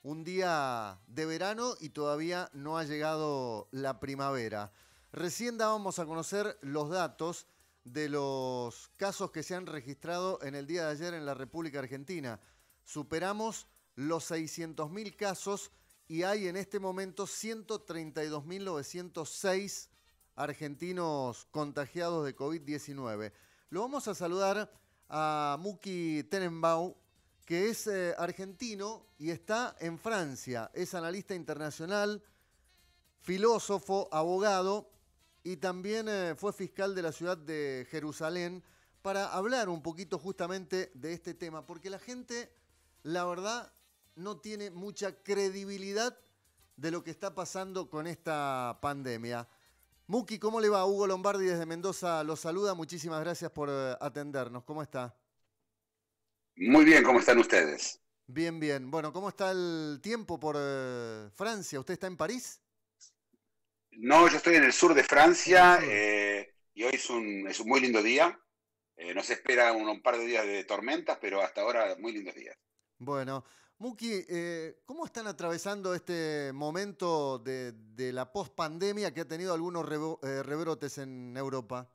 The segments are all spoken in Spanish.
un día de verano y todavía no ha llegado la primavera. Recién dábamos a conocer los datos de los casos que se han registrado en el día de ayer en la República Argentina. Superamos los 600.000 casos y hay en este momento 132.906 argentinos contagiados de COVID-19. Lo vamos a saludar a Muki Tenenbaum, que es argentino y está en Francia. Es analista internacional, filósofo, abogado y también fue fiscal de la ciudad de Jerusalén para hablar un poquito justamente de este tema, porque la gente, la verdad, no tiene mucha credibilidad de lo que está pasando con esta pandemia. Muki, ¿cómo le va? Hugo Lombardi desde Mendoza lo saluda. Muchísimas gracias por atendernos. ¿Cómo está? Muy bien, ¿cómo están ustedes? Bien, bien. Bueno, ¿cómo está el tiempo por Francia? ¿Usted está en París? No, yo estoy en el sur de En el Francia sur. y hoy es un muy lindo día. Nos espera un par de días de tormentas, pero hasta ahora muy lindos días. Bueno, Muki, ¿cómo están atravesando este momento de la pospandemia que ha tenido algunos rebrotes en Europa?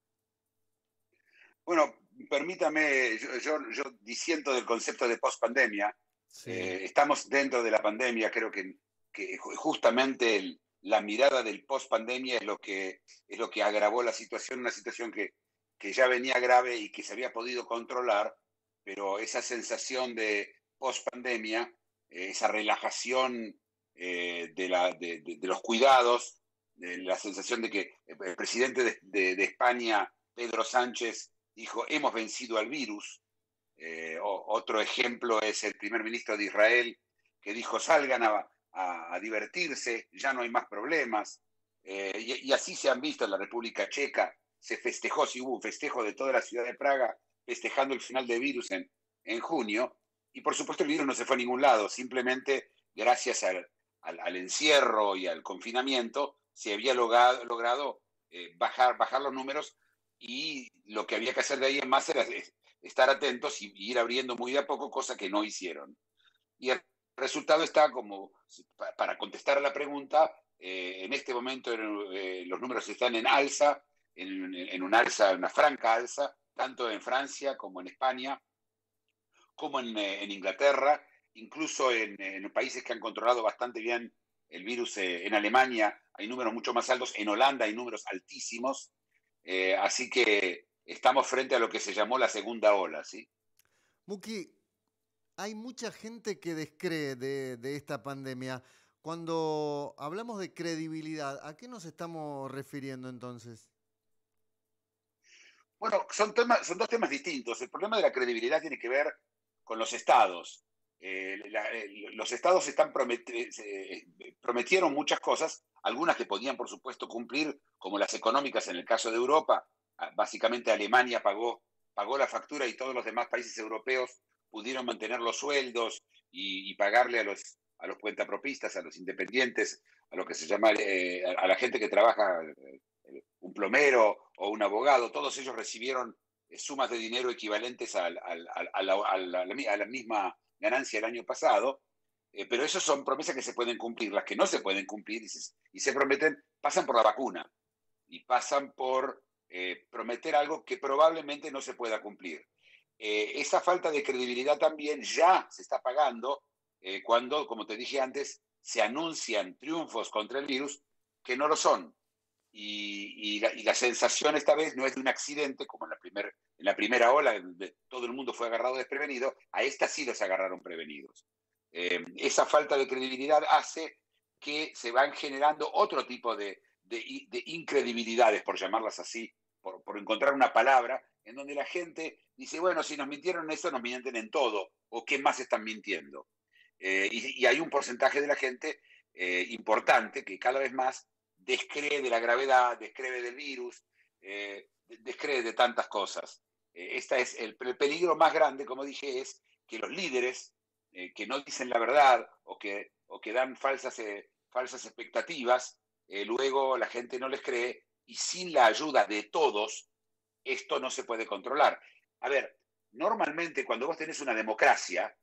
Bueno, permítame, yo disiento del concepto de pospandemia. Sí. Estamos dentro de la pandemia, creo que justamente la mirada del pospandemia es lo que agravó la situación, una situación que ya venía grave y que se había podido controlar, pero esa sensación de pospandemia, esa relajación de los cuidados, de la sensación de que el presidente de España, Pedro Sánchez, dijo, hemos vencido al virus. Otro ejemplo es el primer ministro de Israel, que dijo, salgan a divertirse, ya no hay más problemas. Y así se han visto en la República Checa, se festejó, sí hubo un festejo de toda la ciudad de Praga, festejando el final del virus en junio, y por supuesto el virus no se fue a ningún lado, simplemente gracias al encierro y al confinamiento se había logrado bajar los números, y lo que había que hacer de ahí en más era estar atentos y ir abriendo muy de a poco, cosa que no hicieron. Y el resultado está como, para contestar a la pregunta, en este momento los números están en alza, en una alza, una franca alza, tanto en Francia como en España, como en Inglaterra, incluso en países que han controlado bastante bien el virus. En Alemania hay números mucho más altos, en Holanda hay números altísimos, así que estamos frente a lo que se llamó la segunda ola, ¿sí? Muki, hay mucha gente que descree de esta pandemia. Cuando hablamos de credibilidad, ¿a qué nos estamos refiriendo entonces? Bueno, son dos temas distintos. El problema de la credibilidad tiene que ver con los estados. Los estados prometieron muchas cosas, algunas que podían, por supuesto, cumplir, como las económicas en el caso de Europa. Básicamente Alemania pagó la factura y todos los demás países europeos pudieron mantener los sueldos y pagarle a los cuentapropistas, a los independientes, a lo que se llama, a la gente que trabaja, un plomero o un abogado. Todos ellos recibieron sumas de dinero equivalentes a la misma ganancia el año pasado, pero esas son promesas que se pueden cumplir. Las que no se pueden cumplir y se prometen pasan por la vacuna y pasan por prometer algo que probablemente no se pueda cumplir. Esa falta de credibilidad también ya se está pagando cuando, como te dije antes, se anuncian triunfos contra el virus que no lo son. Y la sensación esta vez no es de un accidente, como en la primera ola, donde todo el mundo fue agarrado desprevenido. A esta sí los agarraron prevenidos. Esa falta de credibilidad hace que se van generando otro tipo de incredibilidades, por llamarlas así, por encontrar una palabra, en donde la gente dice, bueno, si nos mintieron en eso, nos mienten en todo, o qué más están mintiendo. Y hay un porcentaje de la gente importante que cada vez más descree de la gravedad, descree del virus, descree de tantas cosas. Esta es el peligro más grande, como dije, es que los líderes que no dicen la verdad o que dan falsas expectativas, luego la gente no les cree, y sin la ayuda de todos, esto no se puede controlar. A ver, normalmente cuando vos tenés una democracia,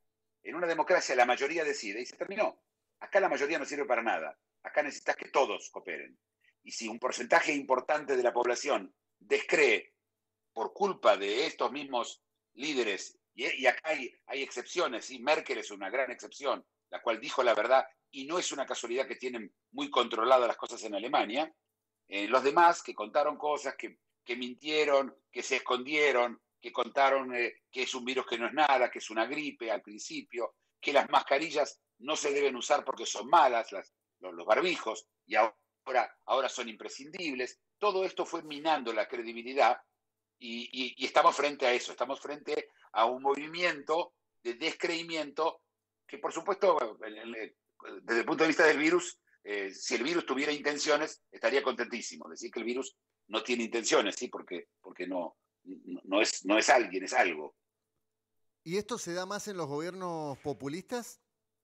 En una democracia la mayoría decide y se terminó. Acá la mayoría no sirve para nada. Acá necesitas que todos cooperen. Y si un porcentaje importante de la población descree por culpa de estos mismos líderes, y acá hay excepciones, ¿sí? Merkel es una gran excepción, la cual dijo la verdad, y no es una casualidad que tienen muy controladas las cosas en Alemania. Los demás que contaron cosas, que mintieron, que se escondieron, que contaron que es un virus que no es nada, que es una gripe al principio, que las mascarillas no se deben usar porque son malas, los barbijos, y ahora son imprescindibles. Todo esto fue minando la credibilidad y estamos frente a eso, estamos frente a un movimiento de descreimiento que, por supuesto, desde el punto de vista del virus, si el virus tuviera intenciones, estaría contentísimo. Decir que el virus no tiene intenciones, ¿sí? Porque no es alguien, es algo. ¿Y esto se da más en los gobiernos populistas?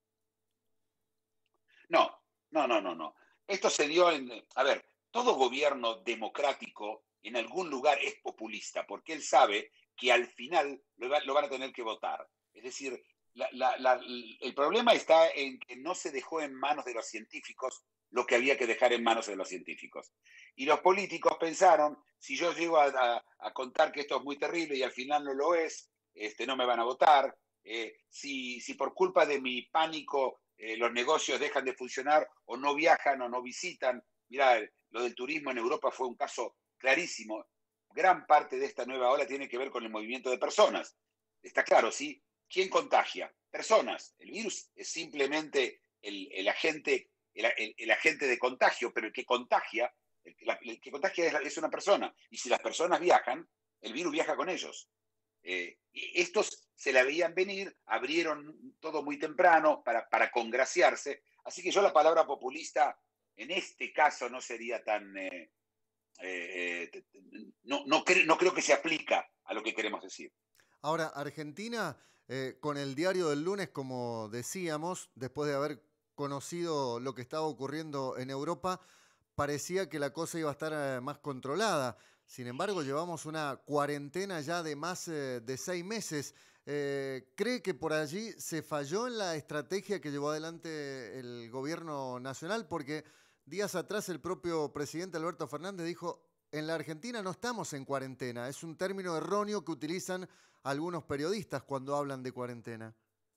No, no. Esto se dio a ver, todo gobierno democrático en algún lugar es populista, porque él sabe que al final lo van a tener que votar. Es decir, el problema está en que no se dejó en manos de los científicos lo que había que dejar en manos de los científicos. Y los políticos pensaron, si yo llego a contar que esto es muy terrible y al final no lo es, no me van a votar. Si por culpa de mi pánico los negocios dejan de funcionar o no viajan o no visitan. Mirá, lo del turismo en Europa fue un caso clarísimo. Gran parte de esta nueva ola tiene que ver con el movimiento de personas. Está claro, ¿sí? ¿Quién contagia? Personas. El virus es simplemente el agente de contagio, pero el que contagia, es una persona. Y si las personas viajan, el virus viaja con ellos. Estos se la veían venir, abrieron todo muy temprano para congraciarse, así que yo la palabra populista en este caso no sería tan... no creo que se aplica a lo que queremos decir. Ahora, Argentina, con el diario del lunes, como decíamos, después de haber conocido lo que estaba ocurriendo en Europa, parecía que la cosa iba a estar más controlada. Sin embargo, llevamos una cuarentena ya de más de 6 meses. ¿Cree que por allí se falló en la estrategia que llevó adelante el gobierno nacional? Porque días atrás el propio presidente Alberto Fernández dijo, en la Argentina no estamos en cuarentena. Es un término erróneo que utilizan algunos periodistas cuando hablan de cuarentena.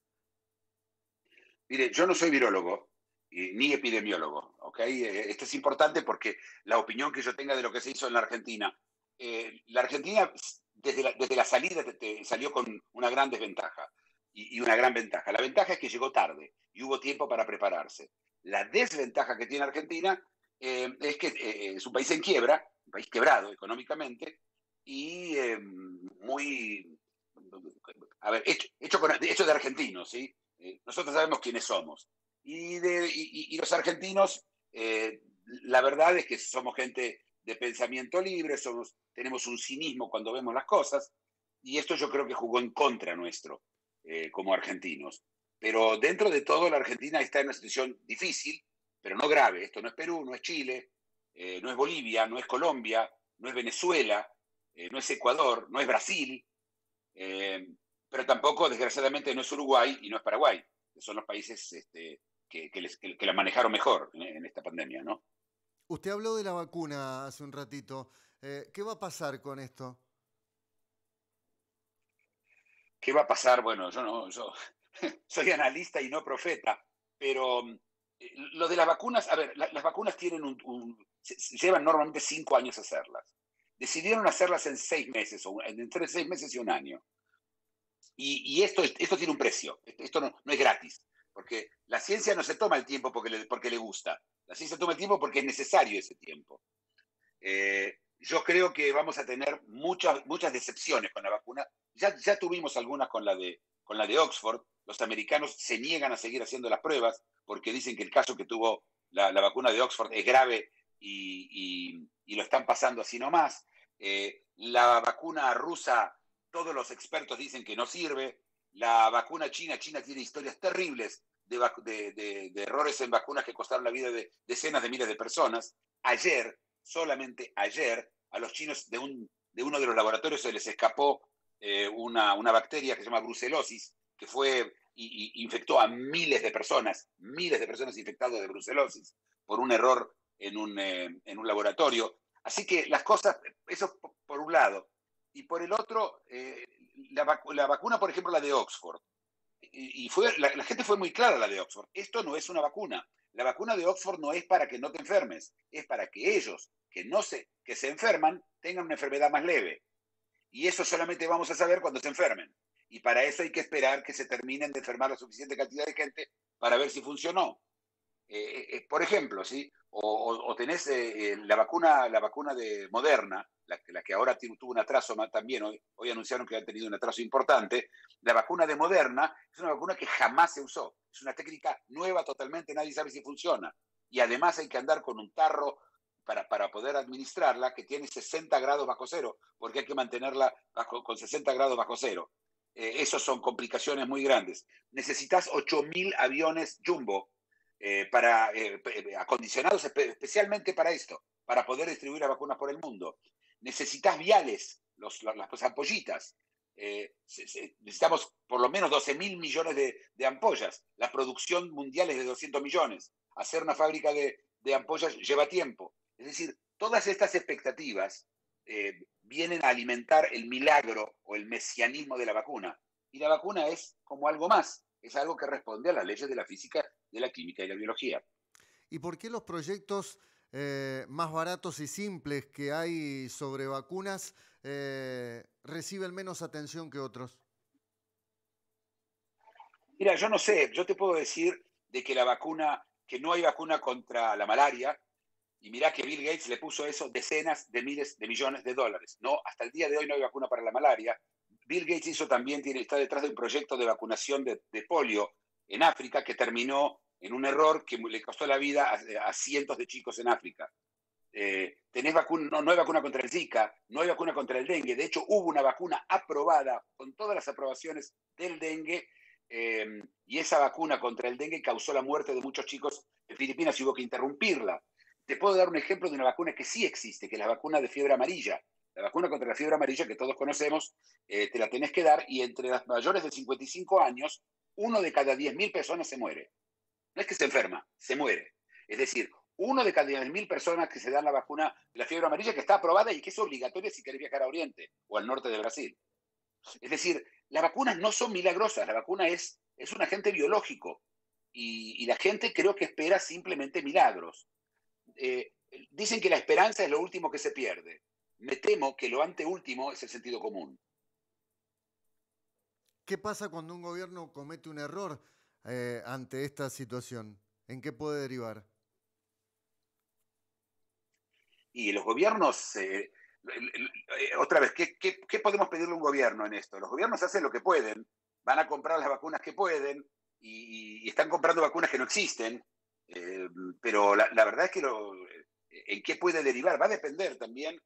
Mire, yo no soy virólogo ni epidemiólogo, ¿ok? Esto es importante porque la opinión que yo tenga de lo que se hizo en la Argentina desde la salida salió con una gran desventaja y una gran ventaja. La ventaja es que llegó tarde y hubo tiempo para prepararse. La desventaja que tiene Argentina es que es un país en quiebra, un país quebrado económicamente y muy, a ver, hecho de argentinos, ¿sí? Nosotros sabemos quiénes somos. Y los argentinos, la verdad es que somos gente de pensamiento libre, tenemos un cinismo cuando vemos las cosas, y esto yo creo que jugó en contra nuestro, como argentinos. Pero dentro de todo, la Argentina está en una situación difícil, pero no grave. Esto no es Perú, no es Chile, no es Bolivia, no es Colombia, no es Venezuela, no es Ecuador, no es Brasil, eh, pero tampoco, desgraciadamente, no es Uruguay y no es Paraguay, que son los países que la manejaron mejor en esta pandemia, ¿no? Usted habló de la vacuna hace un ratito. ¿Qué va a pasar con esto? ¿Qué va a pasar? Bueno, yo soy analista y no profeta, pero lo de las vacunas, a ver, las vacunas tienen llevan normalmente 5 años hacerlas. Decidieron hacerlas en 6 meses, o entre 6 meses y un año. Y esto tiene un precio, esto no es gratis, porque la ciencia no se toma el tiempo porque le gusta, la ciencia toma el tiempo porque es necesario ese tiempo. Yo creo que vamos a tener muchas decepciones con la vacuna. Ya tuvimos algunas con la de Oxford. Los americanos se niegan a seguir haciendo las pruebas porque dicen que el caso que tuvo la vacuna de Oxford es grave y lo están pasando así nomás. La vacuna rusa, todos los expertos dicen que no sirve. La vacuna China tiene historias terribles de errores en vacunas que costaron la vida de decenas de miles de personas. Solamente ayer, a los chinos de uno de los laboratorios se les escapó una bacteria que se llama brucelosis, que fue infectó a miles de personas infectadas de brucelosis por un error en un laboratorio. Así que las cosas, eso por un lado. Y por el otro, la vacuna, por ejemplo, la de Oxford, la gente fue muy clara, la de Oxford. Esto no es una vacuna. La vacuna de Oxford no es para que no te enfermes, es para que ellos que se enferman tengan una enfermedad más leve. Y eso solamente vamos a saber cuando se enfermen. Y para eso hay que esperar que se terminen de enfermar la suficiente cantidad de gente para ver si funcionó. Por ejemplo, ¿sí? O tenés la vacuna de Moderna, la que ahora tuvo un atraso también, hoy anunciaron que ha tenido un atraso importante. La vacuna de Moderna es una vacuna que jamás se usó. Es una técnica nueva totalmente, nadie sabe si funciona. Y además hay que andar con un tarro para poder administrarla, que tiene 60 grados bajo cero, porque hay que mantenerla con 60 grados bajo cero. Esas son complicaciones muy grandes. Necesitas 8.000 aviones jumbo acondicionados especialmente para esto, para poder distribuir las vacunas por el mundo. Necesitas viales, las ampollitas. Necesitamos por lo menos 12.000 millones de ampollas. La producción mundial es de 200 millones. Hacer una fábrica de ampollas lleva tiempo. Es decir, todas estas expectativas vienen a alimentar el milagro o el mesianismo de la vacuna. Y la vacuna es como algo más, es algo que responde a las leyes de la física, de la química y la biología. ¿Y por qué los proyectos más baratos y simples que hay sobre vacunas reciben menos atención que otros? Mira, yo no sé, yo te puedo decir de que que no hay vacuna contra la malaria, y mirá que Bill Gates le puso eso decenas de miles de millones de dólares. No, hasta el día de hoy no hay vacuna para la malaria. Bill Gates está detrás de un proyecto de vacunación de polio en África que terminó en un error que le costó la vida a cientos de chicos en África. No hay vacuna contra el Zika, no hay vacuna contra el dengue. De hecho, hubo una vacuna aprobada con todas las aprobaciones del dengue, y esa vacuna contra el dengue causó la muerte de muchos chicos en Filipinas y hubo que interrumpirla. Te puedo dar un ejemplo de una vacuna que sí existe, que es la vacuna de fiebre amarilla. La vacuna contra la fiebre amarilla que todos conocemos, te la tenés que dar y entre las mayores de 55 años, 1 de cada 10.000 personas se muere. No es que se enferma, se muere. Es decir, 1 de cada 10.000 personas que se dan la vacuna de la fiebre amarilla que está aprobada y que es obligatoria si querés viajar a Oriente o al norte de Brasil. Es decir, las vacunas no son milagrosas, la vacuna es un agente biológico y la gente creo que espera simplemente milagros. Dicen que la esperanza es lo último que se pierde. Me temo que lo anteúltimo es el sentido común. ¿Qué pasa cuando un gobierno comete un error ante esta situación? ¿En qué puede derivar? Y los gobiernos, otra vez, ¿qué podemos pedirle a un gobierno en esto? Los gobiernos hacen lo que pueden, van a comprar las vacunas que pueden y están comprando vacunas que no existen, pero la verdad es que en qué puede derivar va a depender también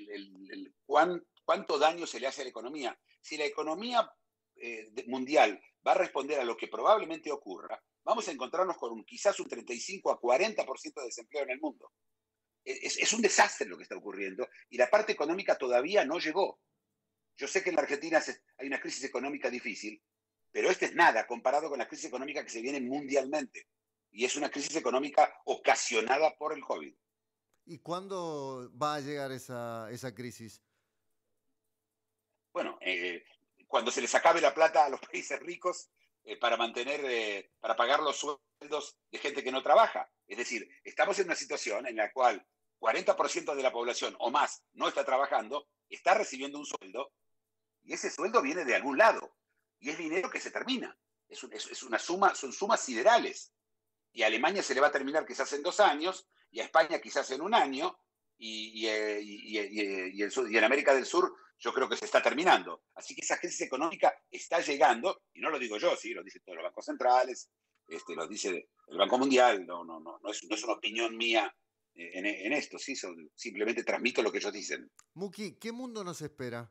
cuánto daño se le hace a la economía. Si la economía mundial va a responder a lo que probablemente ocurra, vamos a encontrarnos con quizás un 35 a 40% de desempleo en el mundo. Es un desastre lo que está ocurriendo y la parte económica todavía no llegó. Yo sé que en la Argentina hay una crisis económica difícil, pero este es nada comparado con la crisis económica que se viene mundialmente. Y es una crisis económica ocasionada por el COVID. ¿Y cuándo va a llegar esa crisis? Bueno, cuando se les acabe la plata a los países ricos para pagar los sueldos de gente que no trabaja. Es decir, estamos en una situación en la cual 40% de la población o más no está trabajando, está recibiendo un sueldo y ese sueldo viene de algún lado y es dinero que se termina. Son sumas siderales. Y a Alemania se le va a terminar quizás en 2 años y a España quizás en 1 año y en América del Sur yo creo que se está terminando. Así que esa crisis económica está llegando, y no lo digo yo, sí, lo dicen todos los bancos centrales, lo dice el Banco Mundial, no es una opinión mía en esto, ¿sí? Simplemente transmito lo que ellos dicen. Muki, ¿qué mundo nos espera?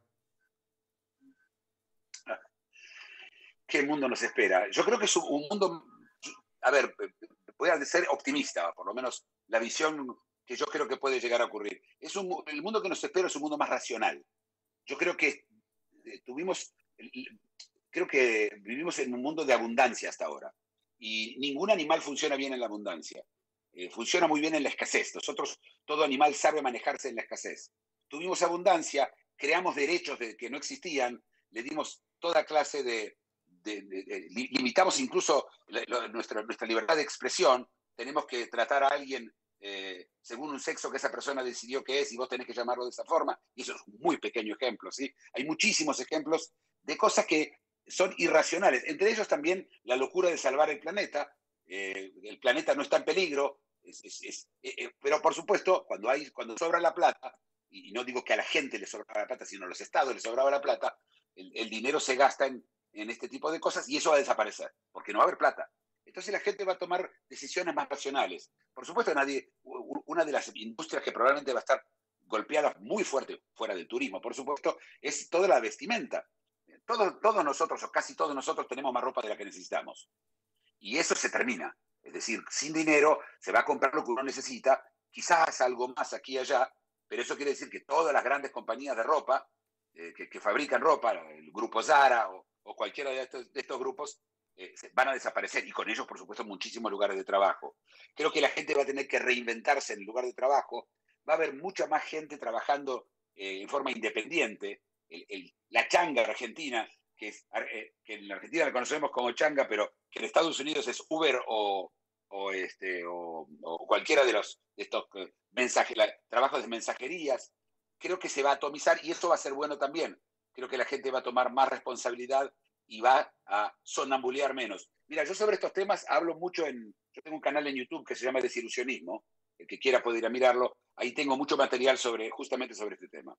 ¿Qué mundo nos espera? Yo creo que es un mundo, a ver, voy a ser optimista, por lo menos la visión que yo creo que puede llegar a ocurrir. El mundo que nos espera es un mundo más racional. Yo creo que tuvimos creo que vivimos en un mundo de abundancia hasta ahora. Y ningún animal funciona bien en la abundancia. Funciona muy bien en la escasez. Nosotros, todo animal sabe manejarse en la escasez. Tuvimos abundancia, creamos derechos que no existían, le dimos toda clase limitamos incluso nuestra libertad de expresión. Tenemos que tratar a alguien según un sexo que esa persona decidió que es y vos tenés que llamarlo de esa forma. Y eso es un muy pequeño ejemplo, ¿sí? Hay muchísimos ejemplos de cosas que son irracionales. Entre ellos también la locura de salvar el planeta. El planeta no está en peligro, pero por supuesto, cuando sobra la plata, y no digo que a la gente le sobraba la plata, sino a los estados les sobraba la plata, el dinero se gasta en este tipo de cosas y eso va a desaparecer, porque no va a haber plata. Entonces la gente va a tomar decisiones más pasionales. Por supuesto, una de las industrias que probablemente va a estar golpeada muy fuerte, fuera del turismo, por supuesto, es toda la vestimenta. Todos nosotros, o casi todos nosotros, tenemos más ropa de la que necesitamos. Y eso se termina. Es decir, sin dinero se va a comprar lo que uno necesita, quizás algo más aquí y allá, pero eso quiere decir que todas las grandes compañías de ropa que fabrican ropa, el grupo Zara o cualquiera de estos grupos, van a desaparecer y con ellos, por supuesto, muchísimos lugares de trabajo. Creo que la gente va a tener que reinventarse en el lugar de trabajo, va a haber mucha más gente trabajando en forma independiente. La changa argentina, que en la Argentina la conocemos como changa, pero que en Estados Unidos es Uber o cualquiera de estos trabajos de mensajerías, creo que se va a atomizar y esto va a ser bueno también. Creo que la gente va a tomar más responsabilidad y va a sonambulear menos. Mira, yo sobre estos temas hablo mucho yo tengo un canal en YouTube que se llama Desilusionismo, el que quiera puede ir a mirarlo, ahí tengo mucho material justamente sobre este tema.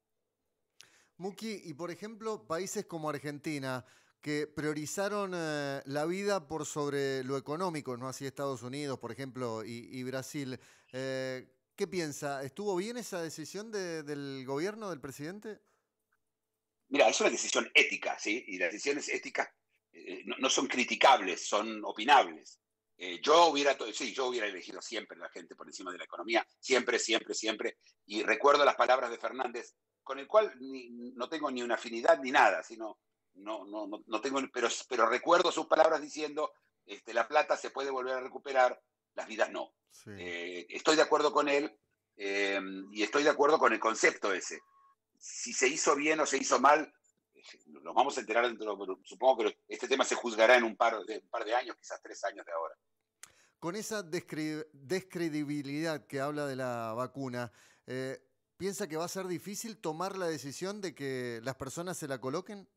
Muki, y por ejemplo, países como Argentina, que priorizaron la vida por sobre lo económico, ¿no? Así Estados Unidos, por ejemplo, y Brasil. ¿Qué piensa? ¿Estuvo bien esa decisión del gobierno, del presidente? Mira, es una decisión ética, ¿sí? Y las decisiones éticas no son criticables, son opinables. Yo hubiera elegido siempre a la gente por encima de la economía, siempre, siempre, siempre. Y recuerdo las palabras de Fernández, con el cual no tengo ni una afinidad ni nada, sino no tengo, pero recuerdo sus palabras diciendo, la plata se puede volver a recuperar, las vidas no. Sí. Estoy de acuerdo con él y estoy de acuerdo con el concepto ese. Si se hizo bien o se hizo mal, nos vamos a enterar supongo que este tema se juzgará en un par de años, quizás 3 años de ahora. Con esa descredibilidad que habla de la vacuna, ¿piensa que va a ser difícil tomar la decisión de que las personas se la coloquen?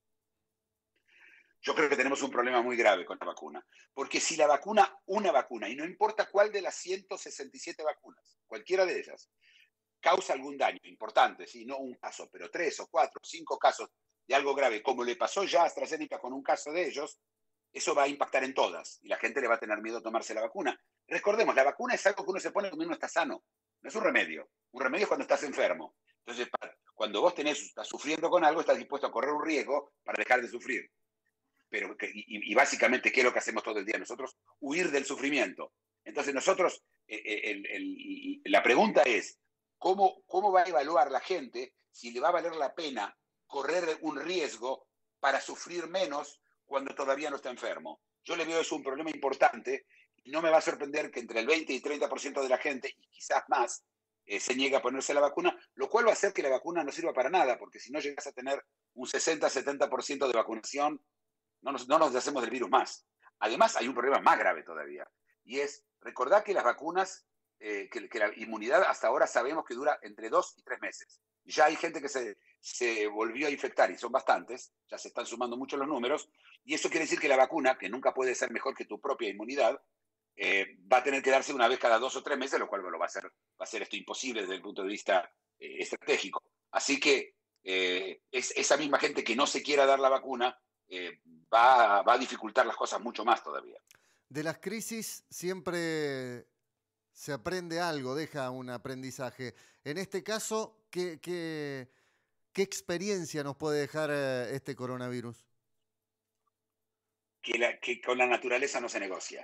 Yo creo que tenemos un problema muy grave con la vacuna, porque si una vacuna, y no importa cuál de las 167 vacunas, cualquiera de ellas, causa algún daño importante, ¿sí? No un caso, pero 3 o 4 o 5 casos de algo grave, como le pasó ya a AstraZeneca con un caso de ellos, eso va a impactar en todas y la gente le va a tener miedo a tomarse la vacuna. Recordemos, la vacuna es algo que uno se pone cuando uno está sano, no es un remedio. Un remedio es cuando estás enfermo. Entonces, cuando vos estás sufriendo con algo, estás dispuesto a correr un riesgo para dejar de sufrir. Y básicamente, ¿qué es lo que hacemos todo el día nosotros? Huir del sufrimiento. Entonces nosotros, la pregunta es, ¿cómo va a evaluar la gente si le va a valer la pena correr un riesgo para sufrir menos cuando todavía no está enfermo? Yo le veo eso un problema importante y no me va a sorprender que entre el 20 y 30% de la gente, y quizás más, se niegue a ponerse la vacuna, lo cual va a hacer que la vacuna no sirva para nada, porque si no llegas a tener un 60-70% de vacunación, no nos deshacemos del virus más. Además, hay un problema más grave todavía, y es recordar que las vacunas, que la inmunidad hasta ahora sabemos que dura entre 2 y 3 meses. Ya hay gente que se volvió a infectar, y son bastantes, ya se están sumando mucho los números, y eso quiere decir que la vacuna, que nunca puede ser mejor que tu propia inmunidad, va a tener que darse una vez cada 2 o 3 meses, lo cual va a ser esto imposible desde el punto de vista estratégico. Así que esa misma gente que no se quiera dar la vacuna va a dificultar las cosas mucho más todavía. De las crisis siempre se aprende algo, deja un aprendizaje. En este caso, ¿qué experiencia nos puede dejar este coronavirus? Que con la naturaleza no se negocia.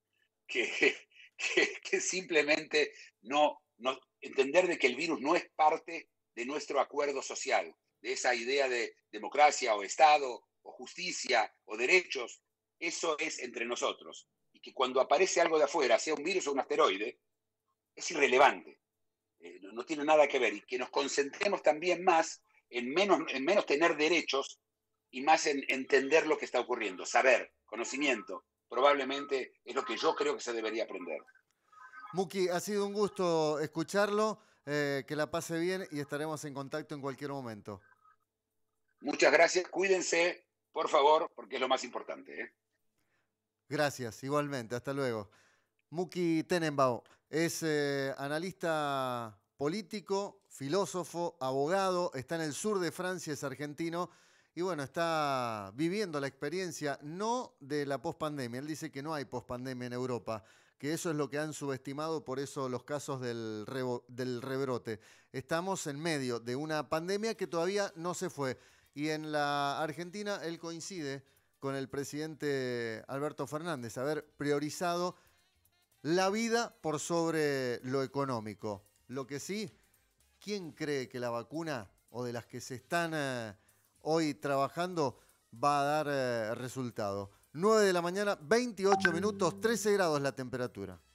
Que simplemente entender de que el virus no es parte de nuestro acuerdo social, de esa idea de democracia o Estado o justicia o derechos, eso es entre nosotros. Y que cuando aparece algo de afuera, sea un virus o un asteroide, es irrelevante. No tiene nada que ver. Y que nos concentremos también más en menos tener derechos y más en entender lo que está ocurriendo. Saber, conocimiento, probablemente es lo que yo creo que se debería aprender. Muki, ha sido un gusto escucharlo, que la pase bien y estaremos en contacto en cualquier momento. Muchas gracias, cuídense, por favor, porque es lo más importante, ¿eh? Gracias, igualmente, hasta luego. Muki Tenenbaum es analista político, filósofo, abogado, está en el sur de Francia, es argentino y bueno, está viviendo la experiencia no de la pospandemia. Él dice que no hay pospandemia en Europa, que eso es lo que han subestimado, por eso los casos del rebrote. Estamos en medio de una pandemia que todavía no se fue y en la Argentina él coincide con el presidente Alberto Fernández, haber priorizado la vida por sobre lo económico. Lo que sí, ¿quién cree que la vacuna o de las que se están hoy trabajando va a dar resultado? 9 de la mañana, 28 minutos, 13 grados la temperatura.